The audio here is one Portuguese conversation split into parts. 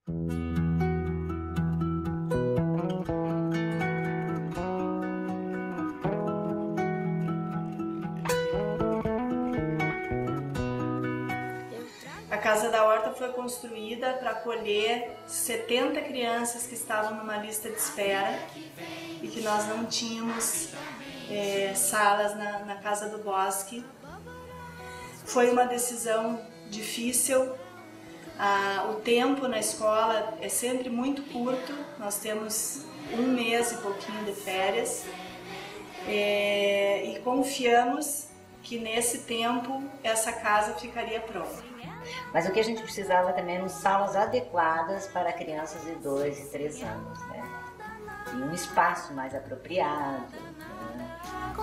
A Casa da Horta foi construída para acolher 70 crianças que estavam numa lista de espera e que nós não tínhamos salas na Casa do Bosque. Foi uma decisão difícil. O tempo na escola é sempre muito curto, nós temos 1 mês e pouquinho de férias e confiamos que nesse tempo essa casa ficaria pronta. Mas o que a gente precisava também eram salas adequadas para crianças de 2 e 3 anos, né? E um espaço mais apropriado, né?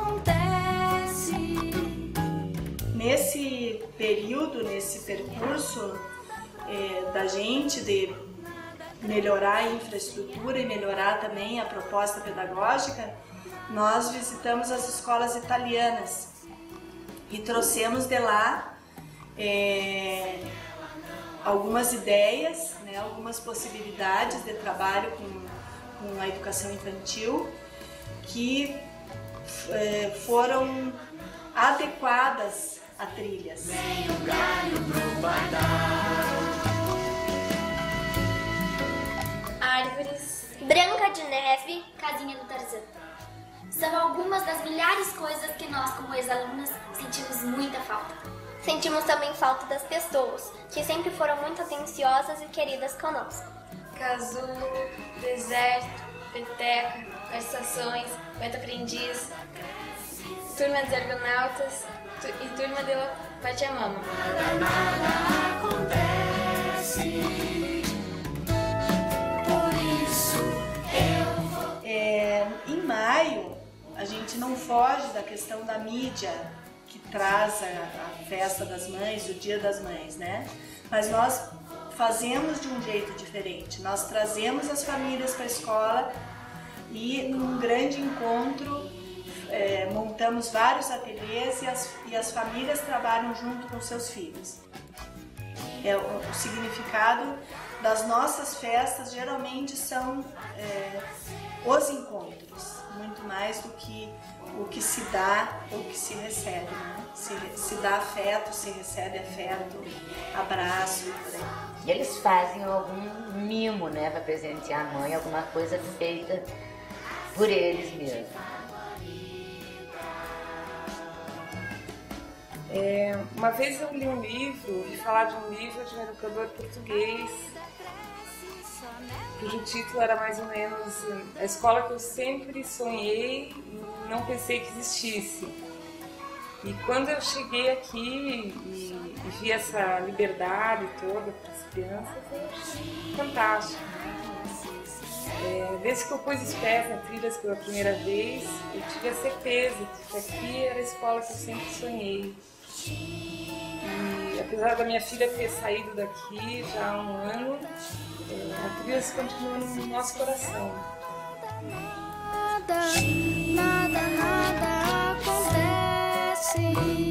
Nesse período, nesse percurso da gente de melhorar a infraestrutura e melhorar também a proposta pedagógica, nós visitamos as escolas italianas e trouxemos de lá algumas ideias, né, algumas possibilidades de trabalho com a educação infantil que foram adequadas a trilhas. Árvores, Branca de Neve, Casinha do Tarzan. São algumas das milhares de coisas que nós, como ex-alunas, sentimos muita falta. Sentimos também falta das pessoas, que sempre foram muito atenciosas e queridas conosco. Casulo, deserto, peteca, estações, Beto Aprendiz, turma dos Argonautas e turma de La Pachamama. Nada acontece, por isso eu vou... Em maio, a gente não foge da questão da mídia, que traz a festa das mães, o Dia das Mães, né? Mas nós fazemos de um jeito diferente. Nós trazemos as famílias para a escola e num grande encontro montamos vários ateliês e as famílias trabalham junto com seus filhos. O significado das nossas festas geralmente são os encontros, muito mais do que o que se dá ou o que se recebe, né? Se dá afeto, se recebe afeto, abraço, por aí. E eles fazem algum mimo, né, para presentear a mãe, alguma coisa feita por eles mesmos. Uma vez eu li um livro, ouvi falar de um livro de um educador português, cujo título era mais ou menos A Escola que eu sempre sonhei e não pensei que existisse. E quando eu cheguei aqui e vi essa liberdade toda para as crianças, eu achei fantástico. Desde que eu pus os pés na trilhas pela primeira vez, eu tive a certeza de que aqui era a escola que eu sempre sonhei. E apesar da minha filha ter saído daqui já há 1 ano, a trilhas continua no nosso coração. Nada acontece.